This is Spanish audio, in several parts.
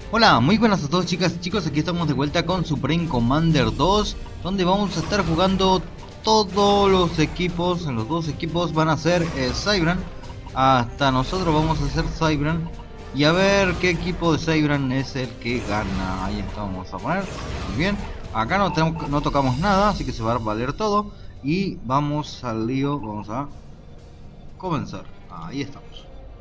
Hola, muy buenas a todos chicas y chicos, aquí estamos de vuelta con Supreme Commander 2, donde vamos a estar jugando todos los equipos. Los dos equipos van a ser Cybran, hasta nosotros vamos a ser Cybran, y a ver qué equipo de Cybran es el que gana. Ahí estamos a poner, muy bien, acá no tocamos nada, así que se va a valer todo, y vamos al lío, vamos a comenzar, ahí estamos.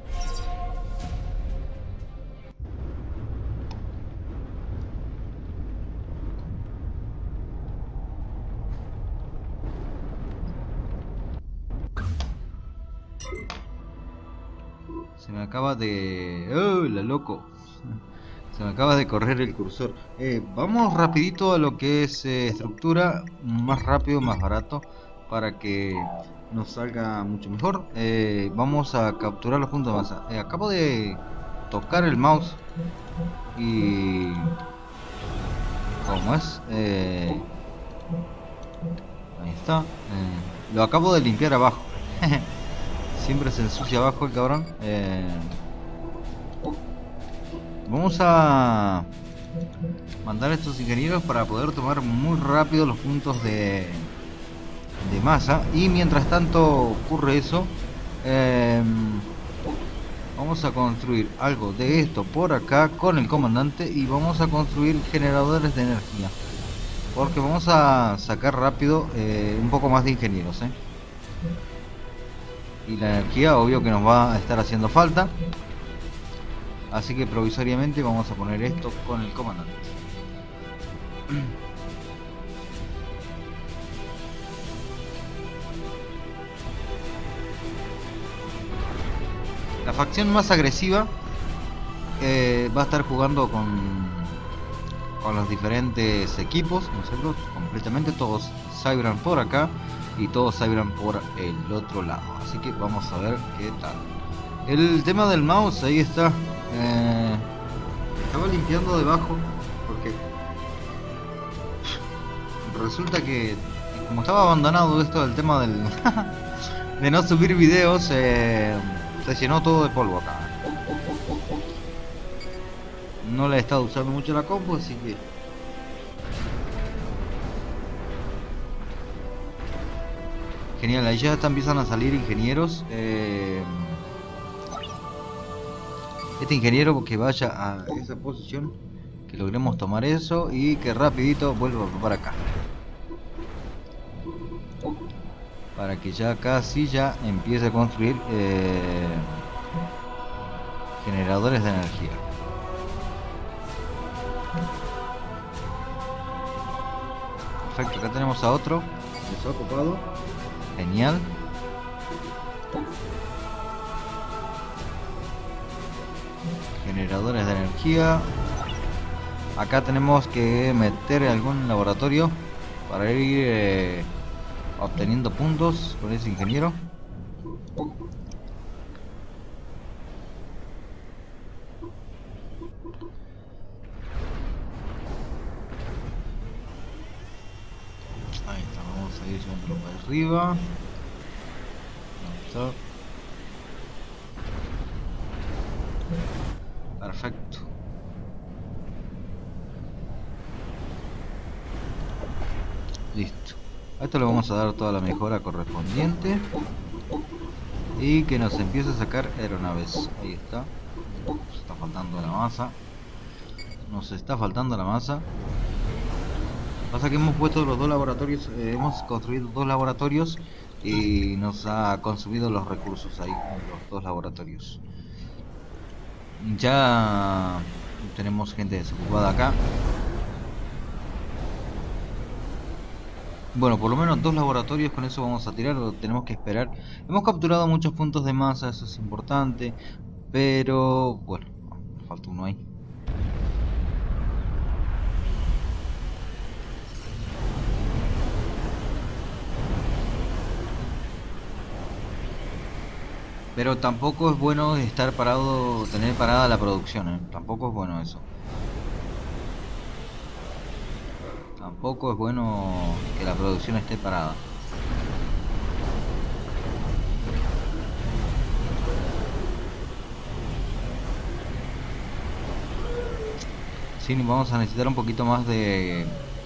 Se me acaba de... ¡Oh, la loco! Se me acaba de correr el cursor. Vamos rapidito a lo que es estructura. Más rápido, más barato. Para que nos salga mucho mejor. Vamos a capturar los puntos de masa. Acabo de tocar el mouse. Y... ¿Cómo es? Ahí está. Lo acabo de limpiar abajo. Siempre se ensucia abajo el cabrón. Vamos a mandar a estos ingenieros para poder tomar muy rápido los puntos de masa. Y mientras tanto ocurre eso, vamos a construir algo de esto por acá con el comandante. Y vamos a construir generadores de energía, porque vamos a sacar rápido un poco más de ingenieros, y la energía obvio que nos va a estar haciendo falta, así que provisoriamente vamos a poner esto con el comandante. La facción más agresiva va a estar jugando con los diferentes equipos. Nosotros completamente todos Cybran por acá y todos Cybran por el otro lado, así que vamos a ver qué tal. El tema del mouse, ahí está. Estaba limpiando debajo porque resulta que como estaba abandonado esto del tema del de no subir videos, se llenó todo de polvo acá. No le he estado usando mucho la compu, así que genial. Ahí ya empiezan a salir ingenieros. Este ingeniero que vaya a esa posición, que logremos tomar eso y que rapidito vuelva para acá, para que ya casi ya empiece a construir generadores de energía. Perfecto, acá tenemos a otro desocupado. Genial. Generadores de energía. Acá tenemos que meter algún laboratorio para ir obteniendo puntos con ese ingeniero. Ahí está, vamos a ir llevándolo para arriba. Ahí está. Perfecto. Listo. A esto le vamos a dar toda la mejora correspondiente. Y que nos empiece a sacar aeronaves. Ahí está. Nos está faltando la masa. Nos está faltando la masa. Pasa que hemos puesto los dos laboratorios. Hemos construido dos laboratorios. Y nos ha consumido los recursos ahí. Los dos laboratorios. Ya tenemos gente desocupada acá. Bueno, por lo menos dos laboratorios, con eso vamos a tirar, lo tenemos que esperar. Hemos capturado muchos puntos de masa, eso es importante. Pero, bueno, falta uno ahí. Pero tampoco es bueno estar parado, tener parada la producción, Tampoco es bueno eso. Tampoco es bueno que la producción esté parada. Sí, vamos a necesitar un poquito más de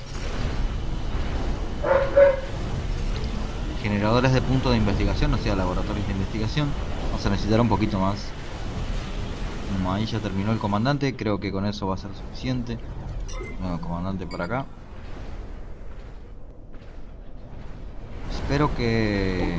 generadores de puntos de investigación, o sea, laboratorios de investigación. Vamos a necesitar un poquito más. Ahí ya terminó el comandante, creo que con eso va a ser suficiente. Nuevo comandante para acá. Espero que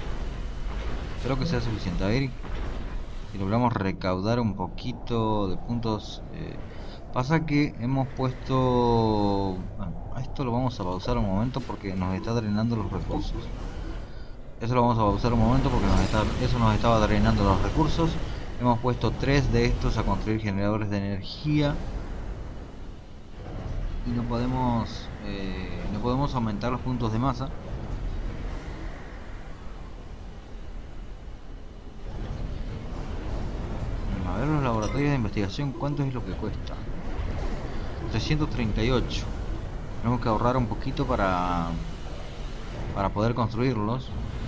sea suficiente. A ver si logramos recaudar un poquito de puntos. Pasa que hemos puesto... Bueno, a esto lo vamos a pausar un momento porque nos está drenando los recursos. Eso lo vamos a pausar un momento porque eso nos estaba drenando los recursos. Hemos puesto 3 de estos a construir generadores de energía. Y no podemos aumentar los puntos de masa. A ver los laboratorios de investigación, ¿cuánto es lo que cuesta? 338. Tenemos que ahorrar un poquito para poder construirlos.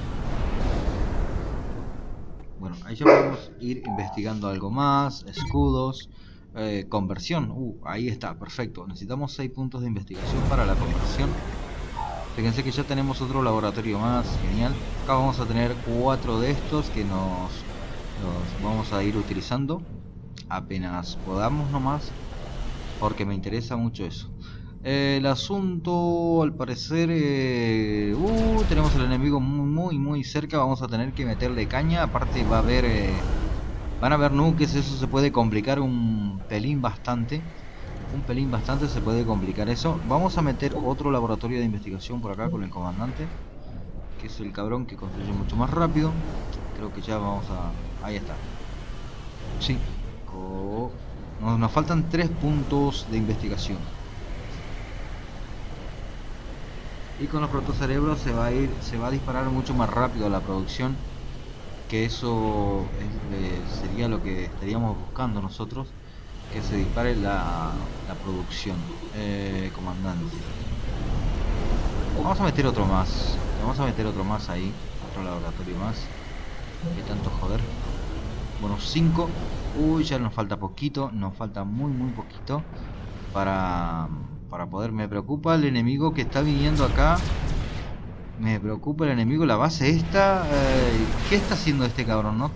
Bueno, ahí ya podemos ir investigando algo más. Escudos, conversión. Ahí está, perfecto. Necesitamos 6 puntos de investigación para la conversión. Fíjense que ya tenemos otro laboratorio más, genial. Acá vamos a tener 4 de estos que los vamos a ir utilizando apenas podamos nomás, porque me interesa mucho eso. El asunto, al parecer, tenemos al enemigo muy cerca. Vamos a tener que meterle caña. Aparte va a haber, van a haber nuques. Eso se puede complicar un pelín bastante. Se puede complicar eso. Vamos a meter otro laboratorio de investigación por acá con el comandante, que es el cabrón que construye mucho más rápido. Creo que ya vamos a... Ahí está. Sí. Nos faltan 3 puntos de investigación. Y con los protocerebros se va a disparar mucho más rápido la producción, que eso sería lo que estaríamos buscando nosotros, que se dispare la producción. Comandante, vamos a meter otro más, ahí, otro laboratorio más. ¿Qué tanto joder? Bueno, 5. Ya nos falta poquito, nos falta muy poquito para poder. Me preocupa el enemigo que está viniendo acá. Me preocupa el enemigo, la base esta. ¿Qué está haciendo este cabrón, no?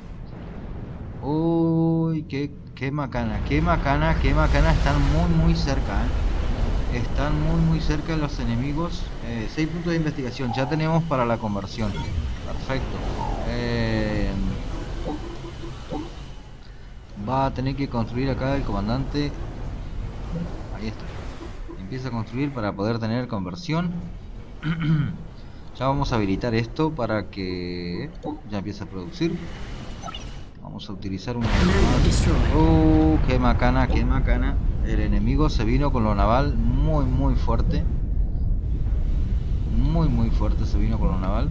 Uy, qué macana. Están muy cerca, Están muy cerca los enemigos. 6 puntos de investigación ya tenemos para la conversión. Perfecto. Va a tener que construir acá el comandante. Ahí está. Empieza a construir para poder tener conversión. Ya vamos a habilitar esto para que ya empiece a producir. Vamos a utilizar una más. Qué macana. El enemigo se vino con lo naval muy fuerte. Muy fuerte se vino con lo naval.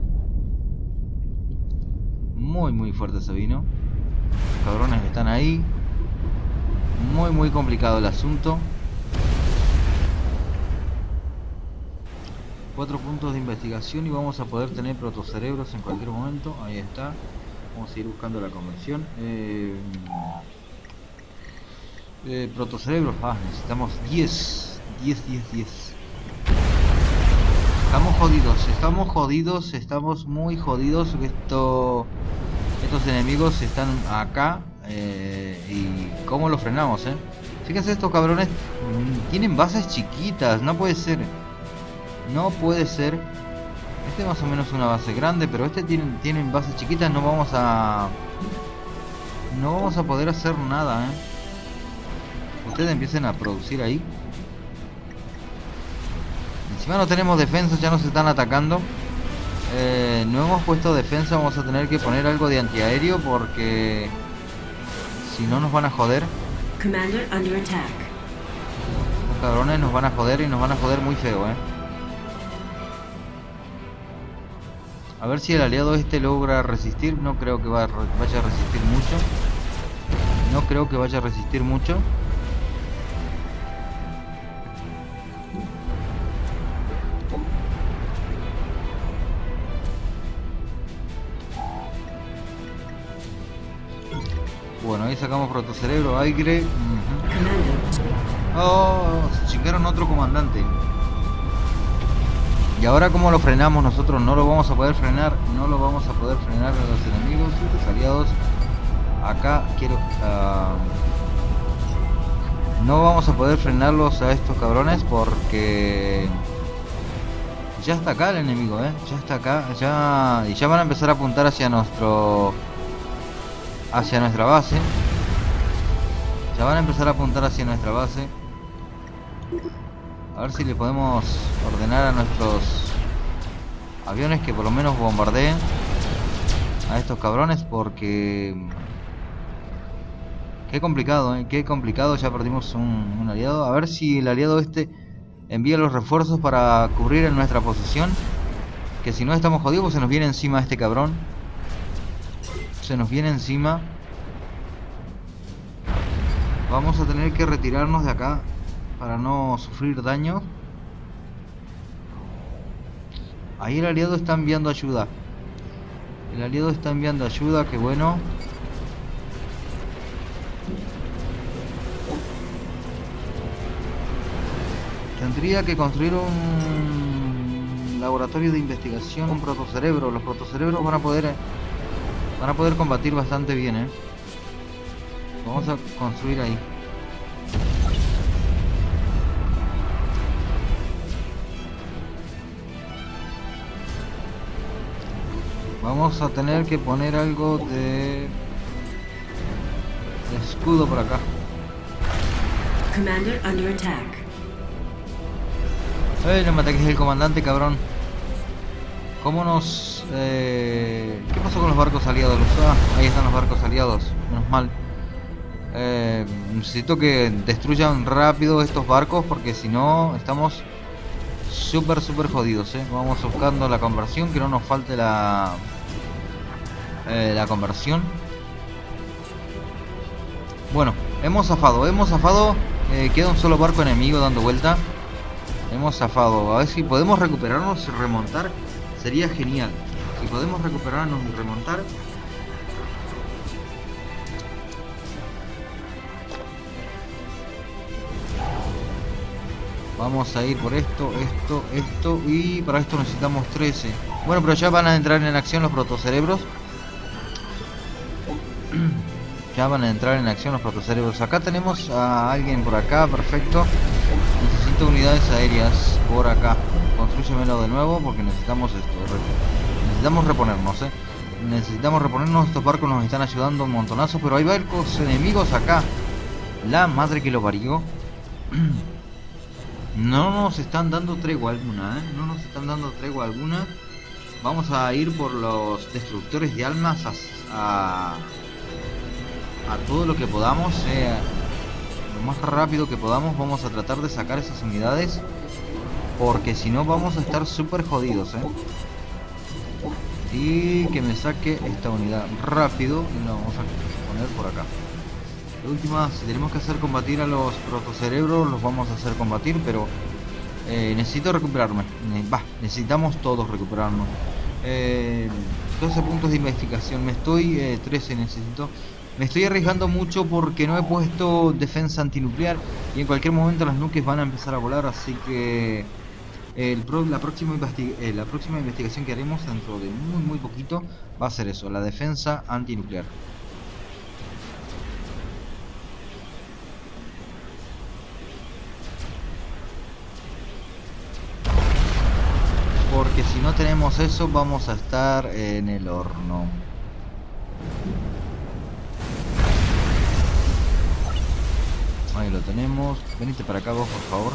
Muy fuerte se vino. Los cabrones están ahí. Muy complicado el asunto. 4 puntos de investigación y vamos a poder tener protocerebros en cualquier momento. Ahí está. Vamos a ir buscando la conversión. Protocerebros. Necesitamos 10. Estamos jodidos. Estamos muy jodidos. Estos enemigos están acá. Y cómo los frenamos, Fíjense, estos cabrones tienen bases chiquitas. No puede ser. Este más o menos una base grande, pero este tienen bases chiquitas. No vamos a poder hacer nada, Ustedes empiecen a producir ahí. Encima no tenemos defensa, ya nos están atacando. No hemos puesto defensa, vamos a tener que poner algo de antiaéreo porque si no nos van a joder. Commander under attack. Los cabrones nos van a joder y nos van a joder muy feo, A ver si el aliado este logra resistir. No creo que vaya a resistir mucho. Bueno, ahí sacamos protocerebro, aire. Oh, se chingaron otro comandante. Y ahora cómo lo frenamos nosotros, no lo vamos a poder frenar, no lo vamos a poder frenar a los enemigos, los aliados. Acá quiero... no vamos a poder frenarlos a estos cabrones porque... ya está acá el enemigo, ya está acá, y ya van a empezar a apuntar hacia nuestra base. Ya van a empezar a apuntar hacia nuestra base. A ver si le podemos ordenar a nuestros aviones que por lo menos bombardeen a estos cabrones, porque qué complicado, qué complicado. Ya perdimos un aliado. A ver si el aliado este envía los refuerzos para cubrir en nuestra posición, que si no estamos jodidos, pues se nos viene encima este cabrón. Se nos viene encima. Vamos a tener que retirarnos de acá para no sufrir daño. Ahí el aliado está enviando ayuda. El aliado está enviando ayuda, qué bueno. Tendría que construir un laboratorio de investigación, un protocerebro. Los protocerebros van a poder combatir bastante bien, Vamos a construir ahí. Vamos a tener que poner algo de escudo por acá. Commander under attack. No me ataques el comandante, cabrón. ¿Cómo nos... ¿Qué pasó con los barcos aliados? Ahí están los barcos aliados. Menos mal. Necesito que destruyan rápido estos barcos, porque si no estamos súper jodidos, Vamos buscando la conversión, que no nos falte la conversión. Bueno, hemos zafado. Queda un solo barco enemigo dando vuelta. Hemos zafado. A ver si podemos recuperarnos y remontar. Sería genial. Si podemos recuperarnos y remontar. Vamos a ir por esto, y para esto necesitamos 13. Bueno, pero ya van a entrar en acción los protocerebros. Ya van a entrar en acción los protocerebros. Acá tenemos a alguien por acá, perfecto. Necesito unidades aéreas por acá. Constrúyemelo de nuevo porque necesitamos esto. Necesitamos reponernos, Necesitamos reponernos. Estos barcos nos están ayudando un montonazo, pero hay barcos enemigos acá. La madre que lo parió. No nos están dando tregua alguna, No nos están dando tregua alguna. Vamos a ir por los destructores de almas a todo lo que podamos, lo más rápido que podamos. Vamos a tratar de sacar esas unidades, porque si no vamos a estar súper jodidos, Y que me saque esta unidad rápido. Y lo vamos a poner por acá. De última, si tenemos que hacer combatir a los protocerebros, los vamos a hacer combatir, pero necesito recuperarme. Necesitamos todos recuperarnos. 12 puntos de investigación. 13 necesito. Me estoy arriesgando mucho porque no he puesto defensa antinuclear y en cualquier momento las nuques van a empezar a volar, así que la próxima investigación que haremos dentro de muy poquito va a ser eso, la defensa antinuclear. Porque si no tenemos eso vamos a estar en el horno. Ahí lo tenemos. Venite para acá vos, por favor.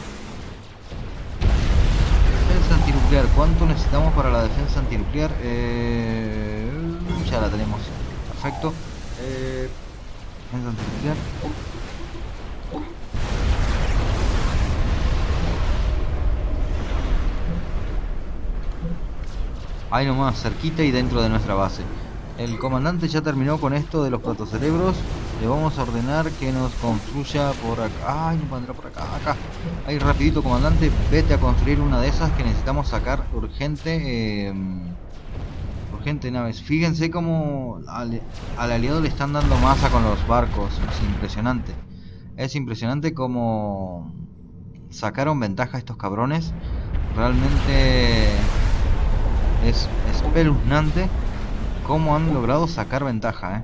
Defensa antinuclear. ¿Cuánto necesitamos para la defensa antinuclear? Ya la tenemos. Perfecto. Defensa antinuclear. Ahí nomás, cerquita y dentro de nuestra base. El comandante ya terminó con esto de los protocerebros. Le vamos a ordenar que nos construya por acá. Ay, no puedo entrar por acá. Acá. Ahí rapidito, comandante. Vete a construir una de esas que necesitamos sacar urgente. Urgente naves. Fíjense cómo al aliado le están dando masa con los barcos. Es impresionante. Es impresionante cómo sacaron ventaja estos cabrones. Realmente es espeluznante cómo han logrado sacar ventaja,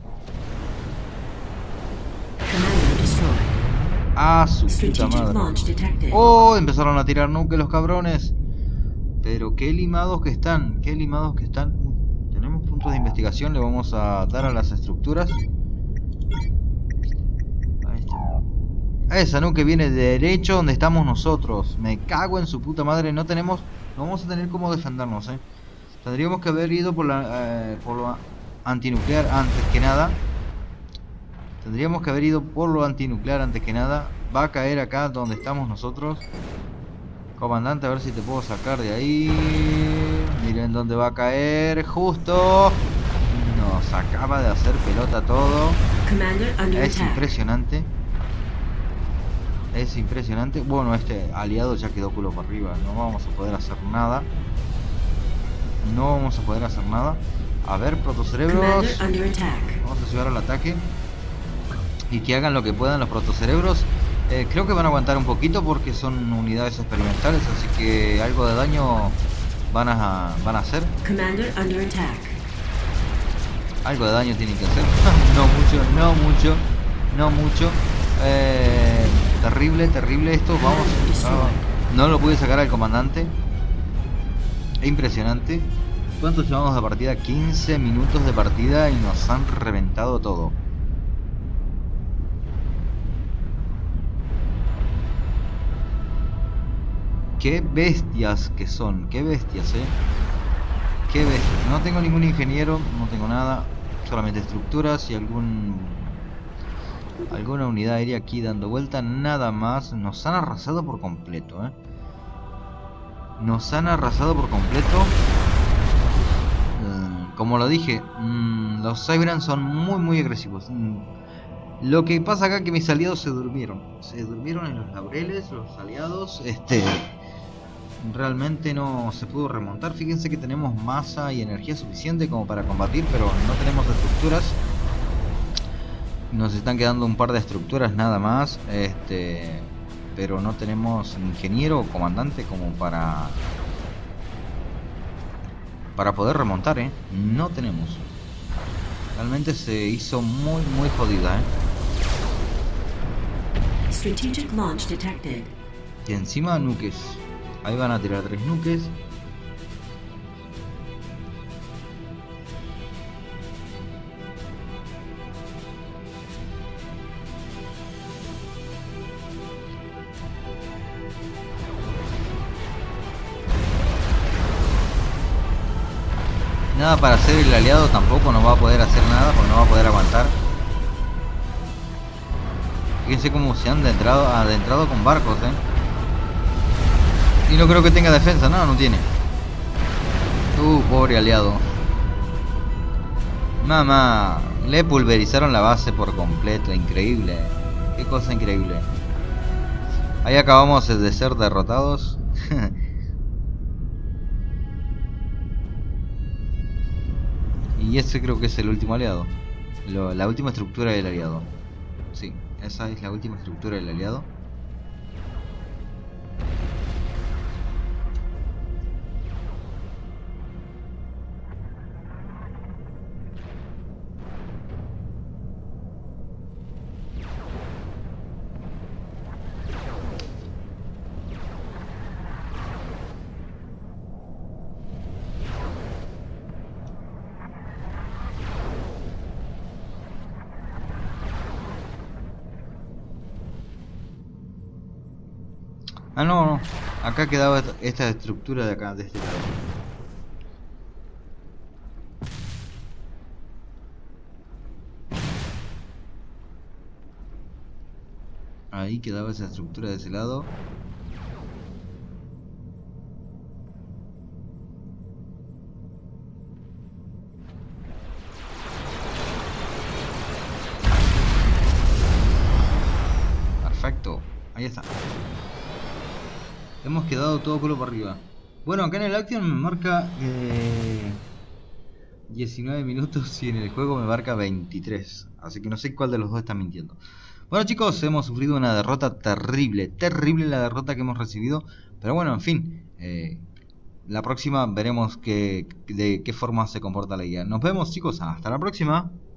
Commander destroyed. Ah, su puta Strategic madre. launch detected. Oh, empezaron a tirar nuke los cabrones. Pero qué limados que están, qué limados que están. Tenemos puntos de investigación, le vamos a dar a las estructuras. Ahí está. Esa nuke viene derecho donde estamos nosotros. Me cago en su puta madre, no tenemos, no vamos a tener cómo defendernos, Tendríamos que haber ido por lo antinuclear antes que nada. Tendríamos que haber ido por lo antinuclear antes que nada. Va a caer acá donde estamos nosotros. Comandante, a ver si te puedo sacar de ahí. Miren dónde va a caer. Justo. Nos acaba de hacer pelota todo. Commander under Es attack. impresionante. Es impresionante. Bueno, este aliado ya quedó culo para arriba. No vamos a poder hacer nada. No vamos a poder hacer nada. A ver, protocerebros. Commander under attack. Vamos a ayudar al ataque. Y que hagan lo que puedan los protocerebros. Creo que van a aguantar un poquito porque son unidades experimentales. Así que algo de daño van a hacer. Commander under attack. Algo de daño tienen que hacer. No mucho, no mucho, no mucho. Terrible, terrible esto. Vamos. No lo pude sacar al comandante. Impresionante. ¿Cuánto llevamos de partida? 15 minutos de partida y nos han reventado todo. Qué bestias que son, qué bestias, qué bestias. No tengo ningún ingeniero, no tengo nada, solamente estructuras y alguna unidad aérea aquí dando vuelta, nada más. Nos han arrasado por completo, Nos han arrasado por completo. Como lo dije, los Cybran son muy agresivos. Lo que pasa acá es que mis aliados se durmieron en los laureles, los aliados, realmente no se pudo remontar. Fíjense que tenemos masa y energía suficiente como para combatir, pero no tenemos estructuras. Nos están quedando un par de estructuras nada más, pero no tenemos ingeniero o comandante como para poder remontar, no tenemos. Realmente se hizo muy jodida, Strategic launch detected. Y encima nukes. Ahí van a tirar 3 nukes. Nada para hacer el aliado tampoco, no va a poder hacer nada porque no va a poder aguantar. Fíjense cómo se han adentrado con barcos, Y no creo que tenga defensa, no tiene. Pobre aliado. Mamá, le pulverizaron la base por completo, increíble. Qué cosa increíble. Ahí acabamos de ser derrotados. Y ese creo que es el último aliado. La última estructura del aliado. Sí, esa es la última estructura del aliado. Ah, no. Acá quedaba esta estructura de acá, de este lado. Ahí quedaba esa estructura de ese lado. Perfecto. Ahí está. Hemos quedado todo culo para arriba. Bueno, acá en el Action me marca 19 minutos y en el juego me marca 23. Así que no sé cuál de los dos está mintiendo. Bueno chicos, hemos sufrido una derrota terrible, terrible la derrota que hemos recibido. Pero bueno, en fin, la próxima veremos de qué forma se comporta la guía. Nos vemos chicos, hasta la próxima.